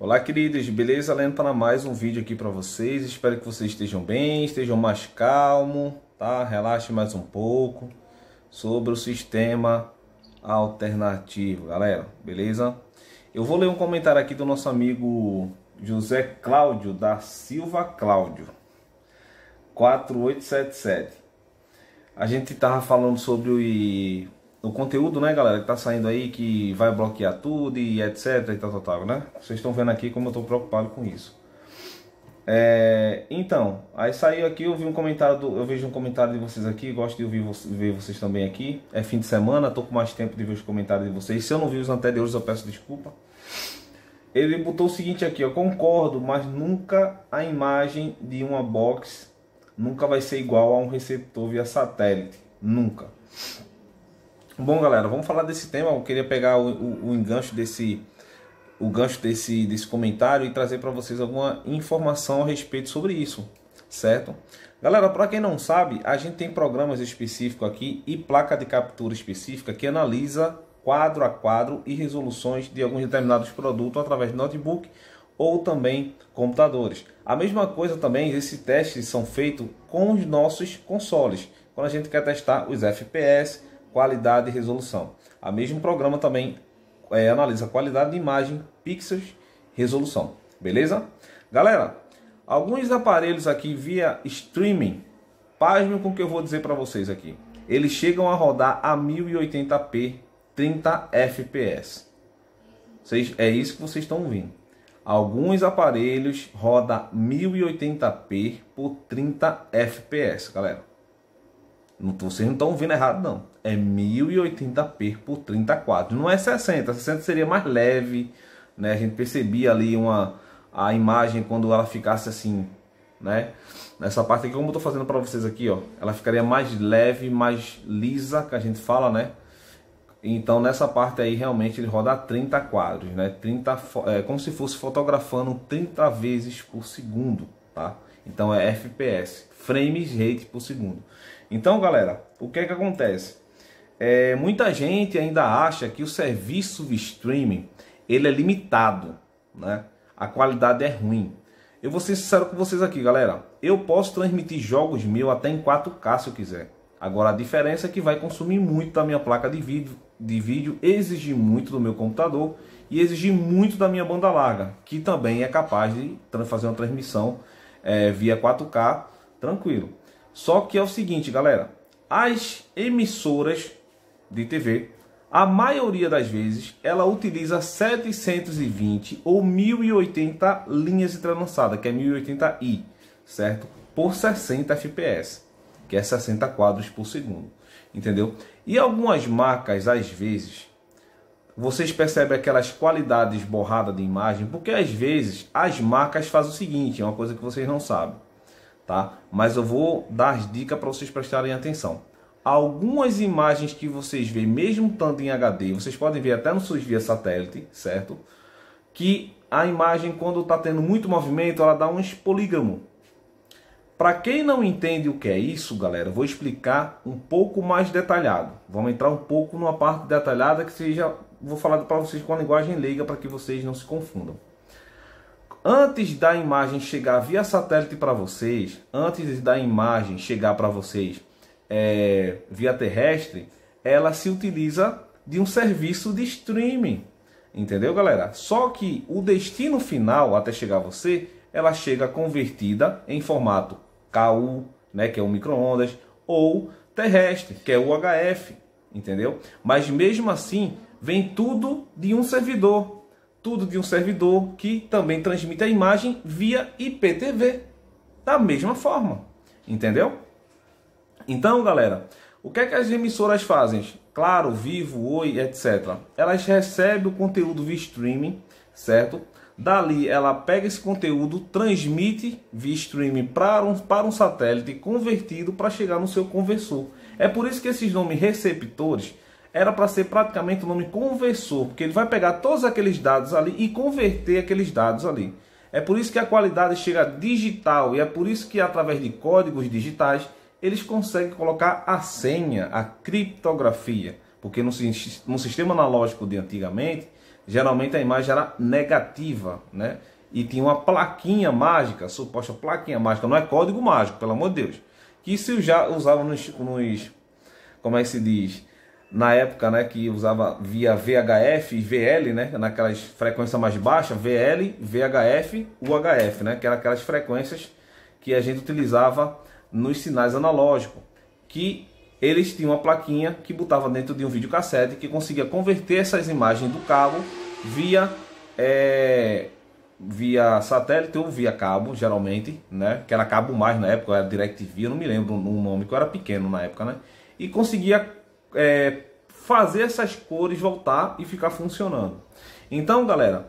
Olá, queridos, beleza? Lendo para mais um vídeo aqui para vocês. Espero que vocês estejam bem, estejam mais calmos, tá? Relaxe mais um pouco sobre o sistema alternativo, galera, beleza? Eu vou ler um comentário aqui do nosso amigo José Cláudio da Silva Cláudio 4877. A gente tava falando sobre o conteúdo, né, galera, que tá saindo aí, que vai bloquear tudo e etc e tal, né? Vocês estão vendo aqui como eu tô preocupado com isso. Então, aí saiu aqui, eu vejo um comentário de vocês aqui, gosto de ver vocês também aqui. É fim de semana, tô com mais tempo de ver os comentários de vocês. Se eu não vi os anteriores, eu peço desculpa. Ele botou o seguinte aqui, eu concordo, mas nunca a imagem de uma box nunca vai ser igual a um receptor via satélite, nunca. Bom, galera, vamos falar desse tema. Eu queria pegar o gancho desse comentário e trazer para vocês alguma informação a respeito sobre isso, certo? Galera, para quem não sabe, a gente tem programas específicos aqui e placa de captura específica que analisa quadro a quadro e resoluções de alguns determinados produtos através de notebook ou também computadores. A mesma coisa também, esses testes são feitos com os nossos consoles, quando a gente quer testar os FPS, qualidade e resolução. O mesmo programa também analisa a qualidade de imagem, pixels, resolução. Beleza? Galera, alguns aparelhos aqui via streaming, pasmem com o que eu vou dizer para vocês aqui. Eles chegam a rodar a 1080p, 30 fps. É isso que vocês estão ouvindo. Alguns aparelhos rodam 1080p por 30 fps, galera. Vocês não estão ouvindo errado, não. É 1080p por 30 quadros. Não é 60. 60 seria mais leve, né? A gente percebia ali a imagem quando ela ficasse assim, né? Nessa parte aqui, como eu estou fazendo para vocês aqui, ó, ela ficaria mais leve, mais lisa, que a gente fala, né? Então nessa parte aí realmente ele roda a 30 quadros, né? Como se fosse fotografando 30 vezes por segundo, tá? Então é FPS, frames rate por segundo. Então, galera, o que é que acontece? Muita gente ainda acha que o serviço de streaming ele é limitado, né? A qualidade é ruim. Eu vou ser sincero com vocês aqui, galera. Eu posso transmitir jogos meus até em 4K se eu quiser. Agora a diferença é que vai consumir muito da minha placa de vídeo, exigir muito do meu computador e exigir muito da minha banda larga, que também é capaz de fazer uma transmissão via 4K tranquilo. Só que é o seguinte, galera, as emissoras de TV, a maioria das vezes, ela utiliza 720 ou 1080 linhas de entrelaçada, que é 1080i, certo? Por 60 fps, que é 60 quadros por segundo, entendeu? E algumas marcas, às vezes, vocês percebem aquelas qualidades borradas de imagem, porque às vezes as marcas fazem o seguinte, é uma coisa que vocês não sabem, tá? Mas eu vou dar as dicas para vocês prestarem atenção. Algumas imagens que vocês veem, mesmo tanto em HD, vocês podem ver até no SUS via satélite, certo? Que a imagem, quando está tendo muito movimento, ela dá um polígamo. Para quem não entende o que é isso, galera, eu vou explicar um pouco mais detalhado. Vamos entrar um pouco numa parte detalhada que vou falar para vocês com a linguagem leiga para que vocês não se confundam. Antes da imagem chegar via satélite para vocês, antes da imagem chegar para vocês via terrestre, ela se utiliza de um serviço de streaming, entendeu, galera? Só que o destino final, até chegar a você, ela chega convertida em formato KU, né, que é o micro-ondas, ou terrestre, que é o UHF, entendeu? Mas mesmo assim, vem tudo de um servidor. Tudo de um servidor que também transmite a imagem via IPTV, da mesma forma, entendeu? Então, galera, o que é que as emissoras fazem? Claro, Vivo, Oi, etc. Elas recebem o conteúdo via streaming, certo? Dali ela pega esse conteúdo, transmite via streaming para um satélite convertido para chegar no seu conversor. É por isso que esses nomes receptores era para ser praticamente o nome conversor, porque ele vai pegar todos aqueles dados ali e converter aqueles dados ali. É por isso que a qualidade chega digital e é por isso que através de códigos digitais eles conseguem colocar a senha, a criptografia, Porque no sistema analógico de antigamente, geralmente a imagem era negativa, né? E tinha uma plaquinha mágica, suposta plaquinha mágica, não é código mágico, pelo amor de Deus. Que se já usava como é que se diz? Na época, né, que usava via VHF e VL, né, naquelas frequências mais baixas, VL, VHF, UHF, né, que eram aquelas frequências que a gente utilizava nos sinais analógicos, que eles tinham uma plaquinha que botava dentro de um videocassete que conseguia converter essas imagens do cabo via satélite ou via cabo, geralmente, né, que era cabo mais na época, era DirecTV, eu não me lembro o nome, que eu era pequeno na época, né, e conseguia fazer essas cores voltar e ficar funcionando. Então, galera,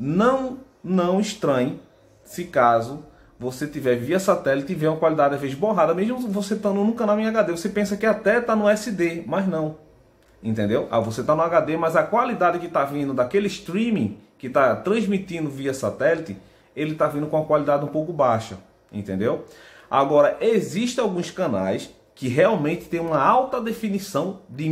não estranhe se caso você tiver via satélite e ver uma qualidade às vezes borrada, mesmo você estando no canal em HD, você pensa que até está no SD, mas não. Entendeu? Você está no HD, mas a qualidade que está vindo daquele streaming que está transmitindo via satélite, ele está vindo com uma qualidade um pouco baixa. Entendeu? Agora, existem alguns canais que realmente tem uma alta definição de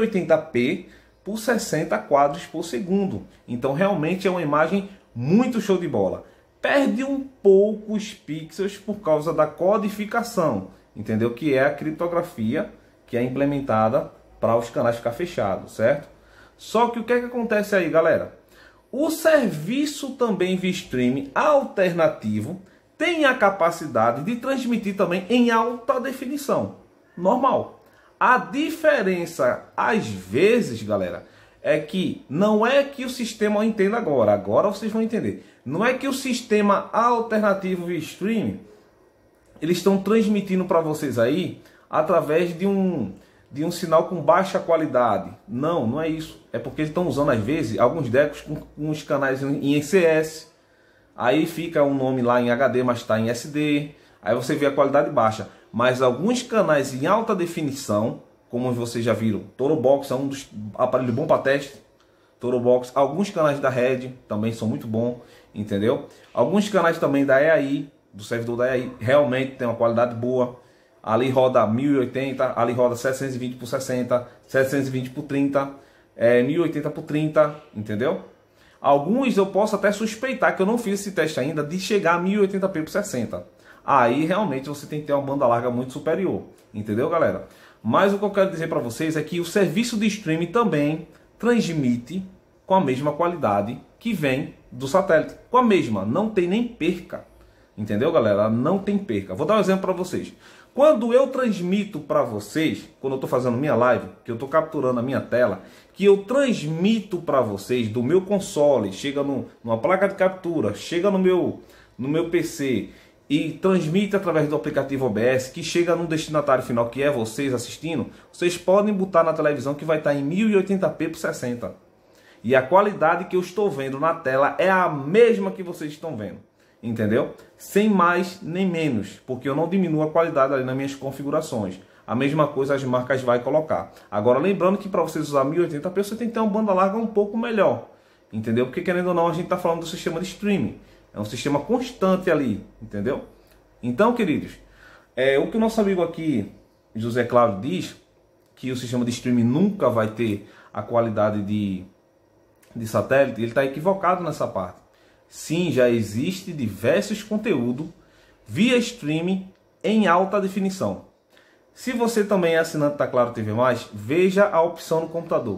1080p por 60 quadros por segundo. Então realmente é uma imagem muito show de bola. Perde um pouco os pixels por causa da codificação, entendeu? Que é a criptografia que é implementada para os canais ficar fechados, certo? Só que o que é que acontece aí, galera? O serviço também via streaming alternativo tem a capacidade de transmitir também em alta definição. Normal. A diferença, às vezes, galera, é que não é que o sistema entenda agora. Agora vocês vão entender. Não é que o sistema alternativo via streaming, eles estão transmitindo para vocês aí através de um sinal com baixa qualidade. Não, não é isso. É porque eles estão usando, às vezes, alguns decos com os canais em ECS. Aí fica um nome lá em HD, mas está em SD. Aí você vê a qualidade baixa. Mas alguns canais em alta definição, como vocês já viram, Torobox é um dos aparelhos bons para teste. Torobox, alguns canais da Red também são muito bons, entendeu? Alguns canais também da EAI, do servidor da EAI, realmente tem uma qualidade boa. Ali roda 1080, ali roda 720 por 60, 720 por 30, 1080 por 30, entendeu? Alguns eu posso até suspeitar, que eu não fiz esse teste ainda, de chegar a 1080p por 60. Aí realmente você tem que ter uma banda larga muito superior, entendeu, galera? Mas o que eu quero dizer para vocês é que o serviço de streaming também transmite com a mesma qualidade que vem do satélite. Com a mesma, não tem nem perca. Entendeu, galera? Não tem perca. Vou dar um exemplo para vocês. Quando eu transmito para vocês, quando eu estou fazendo minha live, que eu estou capturando a minha tela, que eu transmito para vocês do meu console, chega numa placa de captura, chega no meu PC e transmite através do aplicativo OBS, que chega no destinatário final, que é vocês assistindo, vocês podem botar na televisão que vai estar em 1080p por 60. E a qualidade que eu estou vendo na tela é a mesma que vocês estão vendo. Entendeu? Sem mais nem menos, porque eu não diminuo a qualidade ali nas minhas configurações. A mesma coisa as marcas vai colocar. Agora lembrando que para vocês usar 1080p você tem que ter uma banda larga um pouco melhor. Entendeu? Porque querendo ou não a gente está falando do sistema de streaming. É um sistema constante ali. Entendeu? Então, queridos, o que o nosso amigo aqui, José Cláudio, diz, que o sistema de streaming nunca vai ter a qualidade de satélite, ele está equivocado nessa parte. Sim, já existe diversos conteúdos via streaming em alta definição. Se você também é assinante da Claro TV+, veja a opção no computador.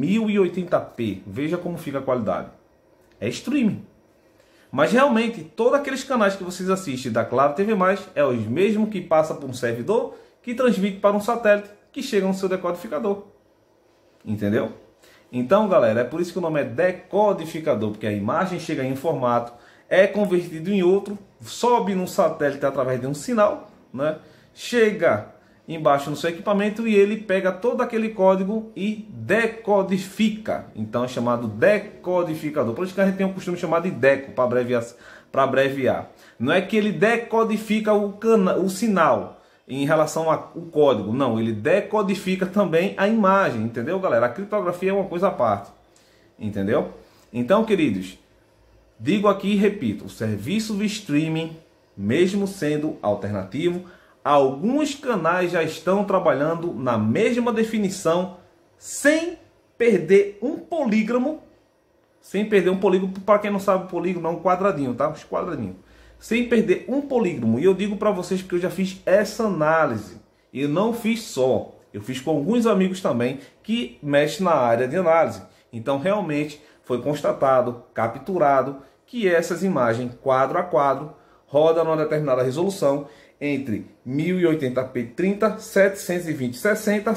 1080p, veja como fica a qualidade. É streaming. Mas realmente, todos aqueles canais que vocês assistem da Claro TV+, é os mesmos que passa por um servidor, que transmite para um satélite, que chega no seu decodificador. Entendeu? Então, galera, é por isso que o nome é decodificador, porque a imagem chega em um formato, é convertido em outro, sobe no satélite através de um sinal, né? Chega embaixo no seu equipamento e ele pega todo aquele código e decodifica. Então é chamado decodificador. Por isso que a gente tem o costume de chamar de deco, para abreviar. Não é que ele decodifica o sinal em relação ao código, não, ele decodifica também a imagem, entendeu, galera? A criptografia é uma coisa à parte, entendeu? Então, queridos, digo aqui e repito, o serviço de streaming, mesmo sendo alternativo, alguns canais já estão trabalhando na mesma definição sem perder um polígramo. Sem perder um polígono, para quem não sabe, polígono é um quadradinho, tá? Os quadradinhos. Sem perder um polígono. E eu digo para vocês porque eu já fiz essa análise. E não fiz só. Eu fiz com alguns amigos também que mexem na área de análise. Então, realmente, foi constatado, capturado, que essas imagens, quadro a quadro, rodam numa determinada resolução entre 1080p 30, 720 60,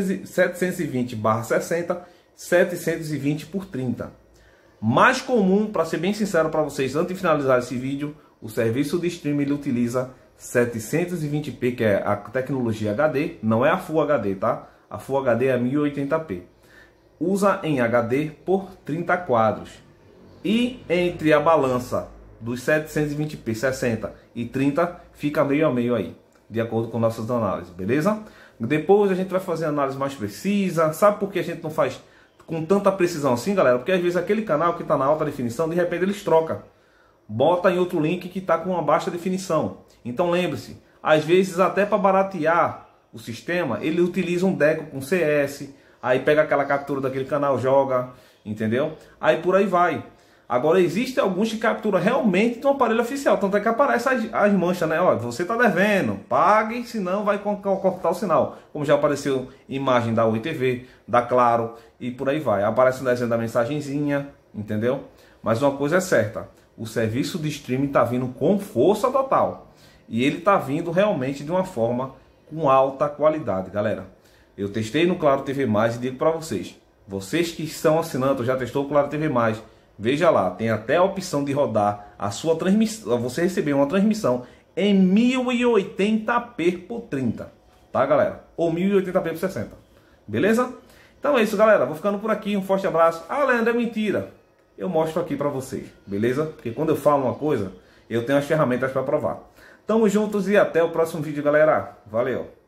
720/60, 720 por 30. Mais comum, para ser bem sincero para vocês, antes de finalizar esse vídeo, o serviço de streaming ele utiliza 720p, que é a tecnologia HD, não é a Full HD, tá? A Full HD é 1080p. Usa em HD por 30 quadros. E entre a balança dos 720p 60 e 30, fica meio a meio aí, de acordo com nossas análises, beleza? Depois a gente vai fazer análise mais precisa. Sabe por que a gente não faz com tanta precisão assim, galera? Porque às vezes aquele canal que está na alta definição, de repente eles trocam. Bota em outro link que está com uma baixa definição. Então lembre-se, às vezes até para baratear o sistema, ele utiliza um deco com CS, aí pega aquela captura daquele canal, joga, entendeu? Aí por aí vai. Agora existem alguns que capturam realmente do aparelho oficial, tanto é que aparece as manchas, né? Ó, você está devendo, pague, senão vai cortar o sinal. Como já apareceu imagem da Oi TV, da Claro e por aí vai. Aparece o desenho da mensagenzinha, entendeu? Mas uma coisa é certa, o serviço de streaming está vindo com força total. E ele está vindo realmente de uma forma com alta qualidade, galera. Eu testei no Claro TV+, e digo para vocês que estão assinando, já testou o Claro TV+, veja lá, tem até a opção de rodar a sua transmissão, você receber uma transmissão em 1080p por 30, tá, galera? Ou 1080p por 60, beleza? Então é isso, galera, vou ficando por aqui, um forte abraço. Ah, Leandro, é mentira. Eu mostro aqui pra vocês, beleza? Porque quando eu falo uma coisa, eu tenho as ferramentas para provar. Tamo juntos e até o próximo vídeo, galera. Valeu!